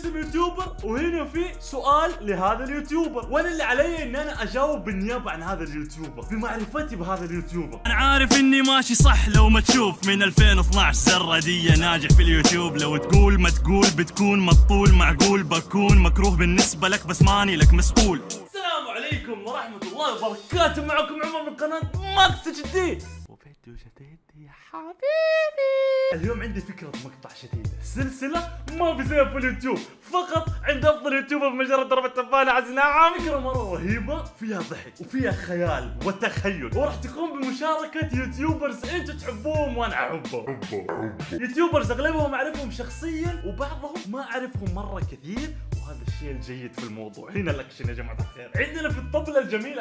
اسم يوتيوبر وهنا في سؤال لهذا اليوتيوبر، وانا اللي علي ان انا اجاوب بالنيابه عن هذا اليوتيوبر بمعرفتي بهذا اليوتيوبر. انا عارف اني ماشي صح لو ما تشوف من 2012 سرة دي ناجح في اليوتيوب. لو تقول ما تقول بتكون مطول، معقول بكون مكروه بالنسبة لك بس ماني لك مسؤول. السلام عليكم ورحمة الله وبركاته، معكم عمر من قناة ماكس جديد وفيديو جديد يا حبيبي. اليوم عندي فكرة مقطع شديدة، سلسلة ما في زيها في اليوتيوب، فقط عند افضل يوتيوبر بمجرد ضرب التفاحة عزناها. فكرة مرة رهيبة، فيها ضحك وفيها خيال وتخيل، وراح تكون بمشاركة يوتيوبرز انتم تحبوهم وانا احبهم. يوتيوبرز اغلبهم اعرفهم شخصيا وبعضهم ما اعرفهم مرة كثير، وهذا الشيء الجيد في الموضوع. هنا الاكشن يا جماعة الخير. عندنا في الطبلة الجميلة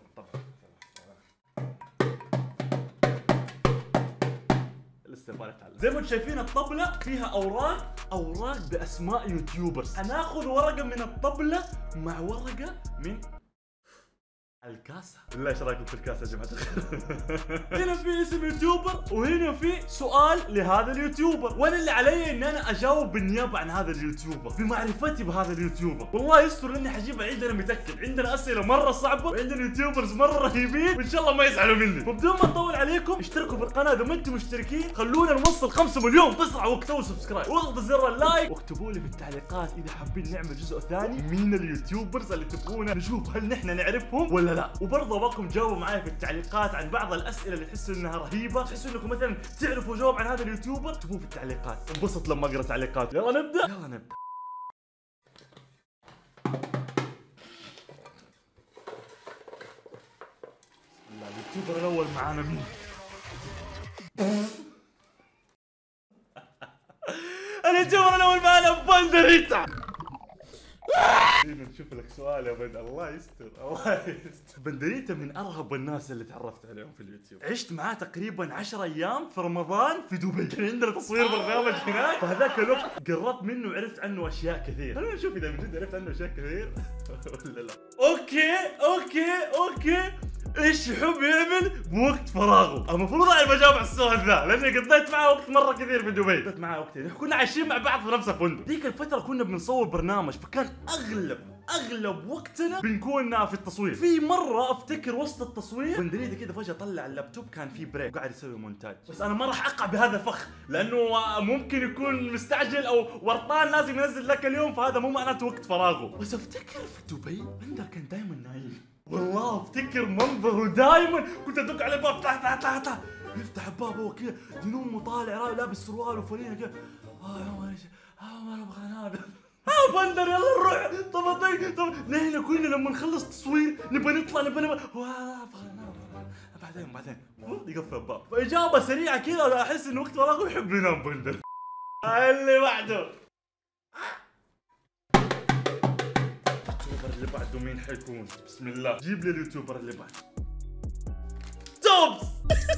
الاستقبال يتعلم. زي ما انتم شايفين الطبلة فيها اوراق باسماء يوتيوبرز. هناخذ ورقة من الطبلة مع ورقة من الكاسة. بالله ايش رايكم في الكاسة يا جماعة الخير؟ هنا في اسم يوتيوبر وهنا في سؤال لهذا اليوتيوبر، وانا اللي علي ان انا اجاوب بالنيابة عن هذا اليوتيوبر بمعرفتي بهذا اليوتيوبر. والله يستر اني حجيب عندنا متأكد، عندنا اسئلة مرة صعبة وعندنا يوتيوبرز مرة رهيبين وان شاء الله ما يزعلوا مني. فبدون ما نطول عليكم اشتركوا في القناة اذا ما انتم مشتركين، خلونا نوصل 5 مليون بسرعة، واكتبوا سبسكرايب واضغطوا زر اللايك، واكتبوا لي في التعليقات اذا حابين نعمل جزء ثاني مين اليوتيوبرز اللي تبغونا نشوف، هل نحن نعرفهم ولا لا. وبرضه ابغاكم تجاوبوا معي في التعليقات عن بعض الاسئله اللي تحسوا انها رهيبه، تحسوا انكم مثلا تعرفوا جواب عن هذا اليوتيوبر، اكتبوه في التعليقات. انبسط لما اقرا تعليقات. يلا نبدا. اليوتيوبر الاول معانا مين؟ اليوتيوبر الاول معانا بندريتا. نشوف لك سؤال يا بند. الله يستر الله يستر. بندريتا من ارهب الناس اللي تعرفت عليهم في اليوتيوب. عشت معاه تقريبا 10 ايام في رمضان في دبي، كان عندنا تصوير برنامج هناك، فهذاك الوقت قربت منه وعرفت عنه اشياء كثير. خلينا نشوف اذا من جد عرفت عنه اشياء كثير ولا لا. اوكي ايش يحب يعمل بوقت فراغه؟ المفروض انا بجاوب على السؤال ذا لاني قضيت معه وقت مره كثير في دبي. قضيت معه وقتين، كنا عايشين مع بعض في نفس الفندق. ذيك الفتره كنا بنصور برنامج، فكان اغلب وقتنا بنكون في التصوير. في مره افتكر وسط التصوير بندريده كذا فجاه طلع اللابتوب، كان في بريك وقاعد يسوي مونتاج، بس انا ما راح اقع بهذا الفخ لانه ممكن يكون مستعجل او ورطان لازم ينزل لك اليوم، فهذا مو معناته وقت فراغه. بس افتكر في دبي بندر كان دائما نايم. والله افتكر منظره دائما، كنت ادق على الباب تعال يفتح الباب هو كذا جنون مطالع لابس سروال وفرينه كذا. يا عمر عمر ابغى انام. بندر يلا نروح. طب نحن كلنا لما نخلص تصوير نبغى نطلع ابغى انام بعدين يقفل الباب. فاجابه سريعه كذا، احس انه وقت فراغه يحب ينام بندر. اللي بعده اللي بعده مين حيكون؟ بسم الله، جيب لي اليوتيوبر اللي بعده. توبز.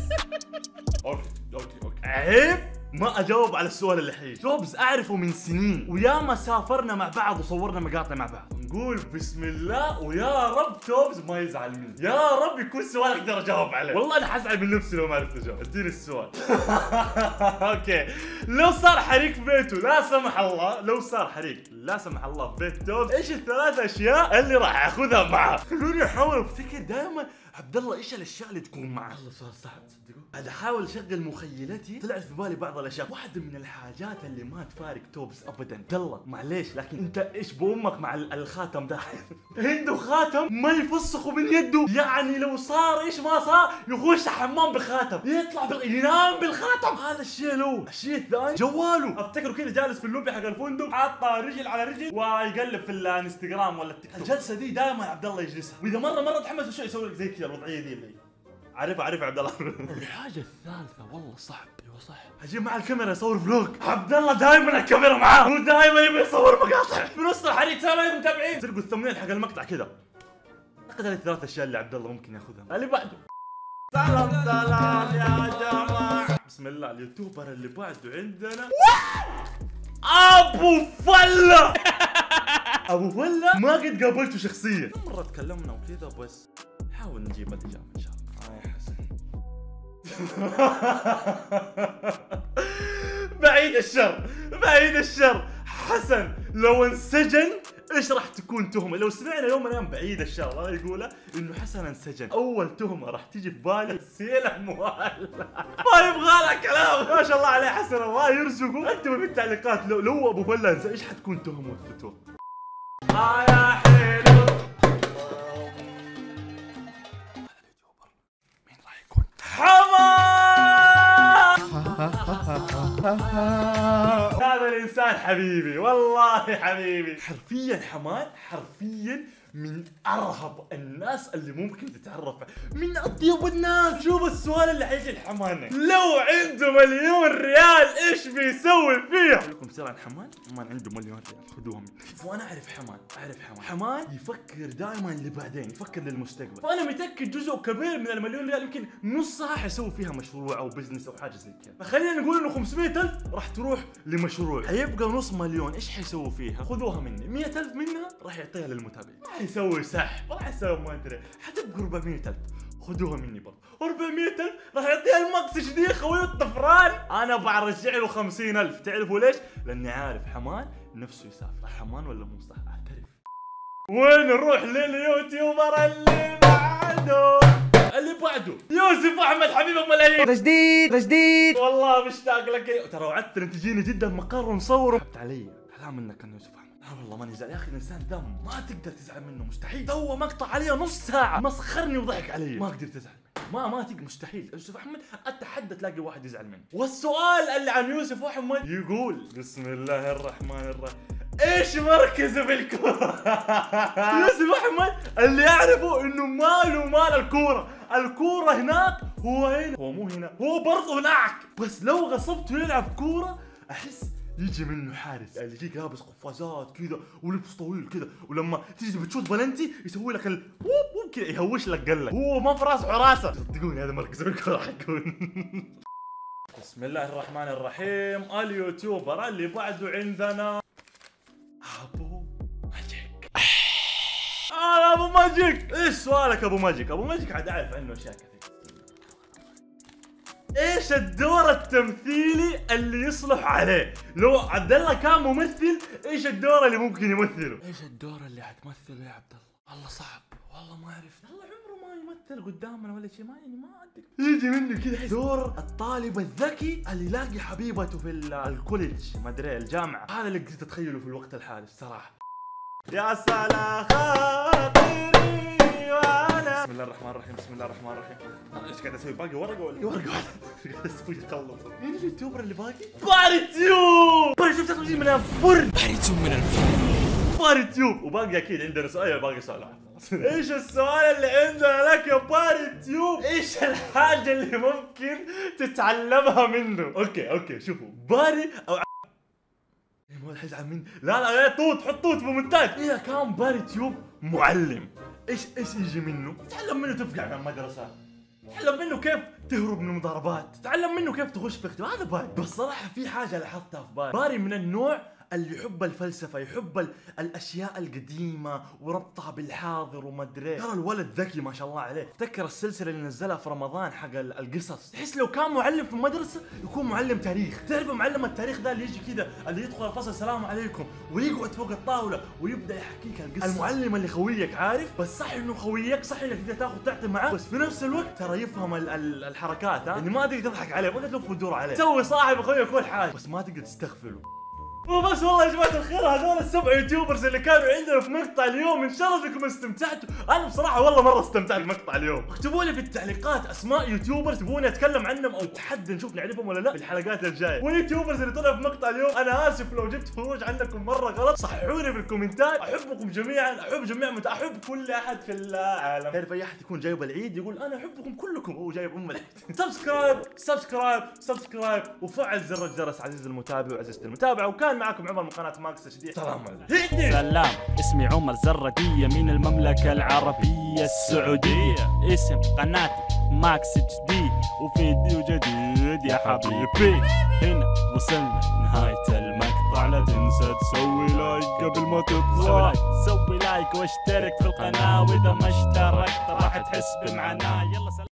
اوكي عيب ما اجاوب على السؤال اللي حيجي. توبز اعرفه من سنين وياما سافرنا مع بعض وصورنا مقاطع مع بعض. نقول بسم الله ويا رب توبز ما يزعل مني، يا رب يكون سؤال اقدر اجاوب عليه. والله انا حزعل من نفسي لو ما عرفت اجاوب. اديني السؤال. اوكي، لو صار حريق في بيته لا سمح الله، لو صار حريق لا سمح الله في بيت توبز، ايش الثلاث اشياء اللي راح اخذها معه؟ خلوني احاول افتكر دائما. عبد الله ايش الاشياء اللي تكون معه؟ والله صار صعب تصدقوا. قاعد احاول اشغل مخيلتي، طلعت في بالي بعض الاشياء. واحده من الحاجات اللي ما تفارق توبز ابدا، عبد الله معليش لكن انت ايش بامك مع الخاتم ده؟ عنده خاتم ما يفسخه من يده، يعني لو صار ايش ما صار يخش حمام بخاتم، يطلع ينام بالخاتم. هذا الشيء له. الشيء الثاني جواله، افتكره كذا جالس في اللوبي حق الفندق حاط رجل على رجل ويقلب في الانستغرام ولا التيك توك. الجلسه دي دائما عبد الله يجلسها، واذا مره تحمس شوي يسوي لك زي كذا الوضعيه دي اللي عارف عبد الله. الحاجه الثالثه والله صعب. ايوه صح، اجيب مع الكاميرا اصور فلوج. عبد الله دائما الكاميرا معاه ودائما يبي يصور مقاطع في نص الحريق. سلام عليكم متابعين، تلقوا الثمنيل حق المقطع كذا. اعتقد هذه الثلاث اشياء اللي عبد الله ممكن ياخذها. اللي بعده سلام يا جماعه. بسم الله، اليوتيوبر اللي بعده عندنا ابو فله. ابو فله ما قد قابلته شخصيا، مره تكلمنا وكذا، بس حاول نجيب الاجابه ان شاء الله. يا حسن. بعيد الشر، بعيد الشر. حسن لو انسجن ايش راح تكون تهمه؟ لو سمعنا يوم من الايام بعيد الشر الله يقوله انه حسن انسجن، اول تهمه راح تجي في بالي سيل اموال. ما يبغى لك كلام. ما شاء الله عليه حسن، الله يرزقه. اكتبوا في التعليقات لو ابو بلة ايش حتكون تهمته. يا حلو. مين راح يكون؟ حماد. هذا الانسان حبيبي والله حبيبي. حرفيا حماد حرفيا من ارهب الناس اللي ممكن تتعرف، من اطيب الناس. شوف السؤال اللي حيجي الحمانة، لو عنده مليون ريال ايش بيسوي فيها؟ اقول لكم سر عن حمان، حمان عنده مليون ريال خذوهم. وانا اعرف حمان، حمان يفكر دائما لبعدين، يفكر للمستقبل. فانا متاكد جزء كبير من المليون ريال يمكن نصها حيسوي فيها مشروع او بزنس او حاجه زي كذا. فخلينا نقول انه 500,000 راح تروح لمشروع، حيبقى نص مليون ايش حيسوي فيها؟ خذوها مني، 100,000 منها راح يعطيها للمتابعين، يسوي سحب، راح يسوي ما ادري، حتبقى 400,000 خذوها مني برضه، 400,000 راح يعطيها الماكس جديد خوي الطفران. انا برجع له 50,000. تعرفوا ليش؟ لاني عارف حمان نفسه يسافر. حمان ولا مو صح؟ اعترف. وين نروح لليوتيوبر اللي بعده يوسف احمد حبيب الملايين. جديد والله مشتاق لك. ترى وعدتنا تجيني جدا مقر ونصور. حبت علي حلام منك كان يوسف احمد. والله ماني زعل يا اخي، الانسان دم ما تقدر تزعل منه، مستحيل. تو مقطع علي نص ساعه مسخرني وضحك علي، ما قدرت ازعل منه. ما تقدر، مستحيل. يوسف احمد اتحدى تلاقي واحد يزعل منه. والسؤال اللي عن يوسف احمد يقول بسم الله الرحمن الرحيم، ايش مركزه بالكوره؟ يوسف احمد اللي يعرفه انه ماله مال الكوره، الكوره هناك هو هنا، هو مو هنا، هو برضه هناك. بس لو غصبته يلعب كوره احس يجي منه حارس اللي يجيك لابس قفازات كذا ولبس طويل كذا، ولما تيجي بتشوت بلنتي يسوي لك ووب كذا، يهوش لك قلك، هو ما في راسه عراسه. صدقوني هذا مركز الكوره حيكون. بسم الله الرحمن الرحيم. اليوتيوبر اللي بعده عندنا ابو ماجيك. ابو ماجيك، ايش سؤالك ابو ماجيك؟ ابو ماجيك عاد اعرف عنه اشياء كثير. ايش الدور التمثيلي اللي يصلح عليه؟ لو عبد الله كان ممثل ايش الدور اللي ممكن يمثله؟ ايش الدور اللي حتمثله يا عبد الله؟ والله صعب، والله ما اعرف. الله عمره ما يمثل قدامنا ولا شيء، ما ادري. يجي منه كذا دور الطالب الذكي اللي يلاقي حبيبته في الكوليدج ما ادري الجامعه. هذا اللي قدرت اتخيله في الوقت الحالي الصراحه. يا سلام خاطري وانا. بسم الله الرحمن الرحيم. بسم الله الرحمن الرحيم. ايش قاعد اسوي؟ باقي ورقه ولا ورقه؟ ايش قاعد اسوي؟ خلص. مين اليوتيوبر اللي باقي؟ باريتيوب تخرج من الفرن. باريتيوب وباقي اكيد عندنا سؤال. باقي سؤال. ايش السؤال اللي عندنا لك يا باريتيوب؟ ايش الحاجه اللي ممكن تتعلمها منه؟ اوكي شوفوا باري او ما حيزعل مني. لا توت، حط توت بمونتاج. اذا كان باريتيوب معلم ايش يجي منه؟ تتعلم منه تفقع من المدرسه، تتعلم منه كيف تهرب من المضاربات، تتعلم منه كيف تخش في اختبار. هذا باري. بس صراحه في حاجه لاحظتها في باري من النوع اللي يحب الفلسفه، يحب الاشياء القديمه وربطها بالحاضر وما ادري. ترى الولد ذكي ما شاء الله عليه. تذكر السلسله اللي نزلها في رمضان حق القصص، تحس لو كان معلم في المدرسه يكون معلم تاريخ. تعرف معلم التاريخ ده اللي يجي كذا، اللي يدخل الفصل السلام عليكم ويقعد فوق الطاوله ويبدا يحكيك القصه. المعلم اللي خويك عارف، بس صح انه خويك، صح انك تقدر تاخذ تعطي معاه، بس في نفس الوقت ترى يفهم الحركات. يعني ما تقدر تضحك عليه، ما تقدر تلف وتدور عليه، تسوي صاحب اخويا كل حاجه، بس ما تقدر تستغفله. وبس والله يا جماعه الخير، هذول ال7 يوتيوبرز اللي كانوا عندنا في مقطع اليوم. ان شاء الله انكم استمتعتوا. انا بصراحه والله مره استمتعت بمقطع اليوم. اكتبوا لي في التعليقات اسماء يوتيوبرز تبغوني اتكلم عنهم او تحدي نشوف نعرفهم ولا لا في الحلقات الجايه. واليوتيوبرز اللي طلعوا في مقطع اليوم انا اسف لو جبت فروج عنكم مره غلط، صححوني في الكومنتات. احبكم جميعا، احب كل احد في العالم. تعرف اي احد يكون جايب العيد يقول انا احبكم كلكم وهو جايب العيد. سبسكرايب وفعل زر الجرس عزيزي المتابع وعزيزتي المتابعه. وكان معكم عمر من قناه ماكس اتش دي. سلام. اسمي عمر زردية من المملكة العربية السعودية. اسم قناتي ماكس اتش دي، وفيديو جديد يا حبيبي. هنا وصلنا نهاية المقطع، لا تنسى تسوي لايك قبل ما تطلع. سوي لايك واشترك في القناة، واذا ما اشتركت راح تحس بمعناه. يلا سلام.